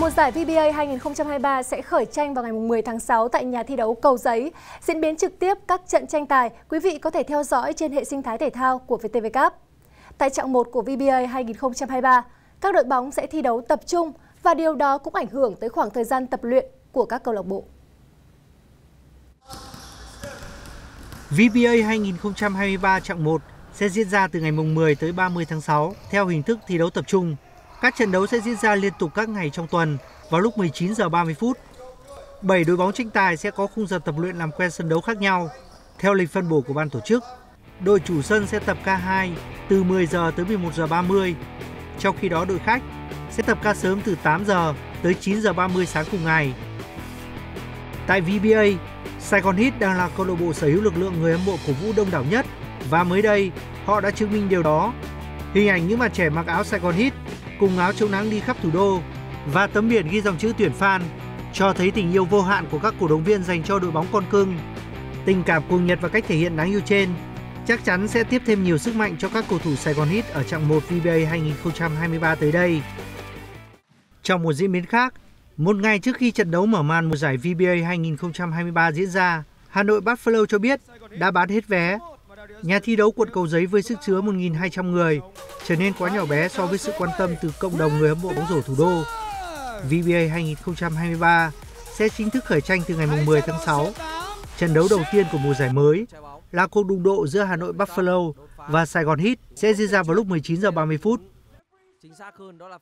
Mùa giải VBA 2023 sẽ khởi tranh vào ngày 10 tháng 6 tại nhà thi đấu Cầu Giấy. Diễn biến trực tiếp các trận tranh tài, quý vị có thể theo dõi trên hệ sinh thái thể thao của VTV Cup. Tại chặng 1 của VBA 2023, các đội bóng sẽ thi đấu tập trung và điều đó cũng ảnh hưởng tới khoảng thời gian tập luyện của các câu lạc bộ. VBA 2023 chặng 1 sẽ diễn ra từ ngày 10 tới 30 tháng 6 theo hình thức thi đấu tập trung. Các trận đấu sẽ diễn ra liên tục các ngày trong tuần vào lúc 19 giờ 30 phút. 7 đội bóng tranh tài sẽ có khung giờ tập luyện làm quen sân đấu khác nhau theo lịch phân bổ của ban tổ chức. Đội chủ sân sẽ tập K2 từ 10 giờ tới 11 giờ 30. Trong khi đó đội khách sẽ tập ca sớm từ 8 giờ tới 9 giờ 30 sáng cùng ngày. Tại VBA, Saigon Heat đang là câu lạc bộ sở hữu lực lượng người hâm mộ cổ vũ đông đảo nhất và mới đây họ đã chứng minh điều đó. Hình ảnh những bạn trẻ mặc áo Saigon Heat cùng áo chống nắng đi khắp thủ đô và tấm biển ghi dòng chữ tuyển fan cho thấy tình yêu vô hạn của các cổ động viên dành cho đội bóng con cưng. Tình cảm cuồng nhiệt và cách thể hiện đáng yêu trên chắc chắn sẽ tiếp thêm nhiều sức mạnh cho các cầu thủ Saigon Heat ở chặng 1 VBA 2023 tới đây. Trong một diễn biến khác, một ngày trước khi trận đấu mở màn mùa giải VBA 2023 diễn ra, Hà Nội Buffalo cho biết đã bán hết vé. Nhà thi đấu quận Cầu Giấy với sức chứa 1.200 người trở nên quá nhỏ bé so với sự quan tâm từ cộng đồng người hâm mộ bóng rổ thủ đô. VBA 2023 sẽ chính thức khởi tranh từ ngày 10 tháng 6. Trận đấu đầu tiên của mùa giải mới là cuộc đụng độ giữa Hà Nội Buffalo và Saigon Heat sẽ diễn ra vào lúc 19 giờ 30 phút.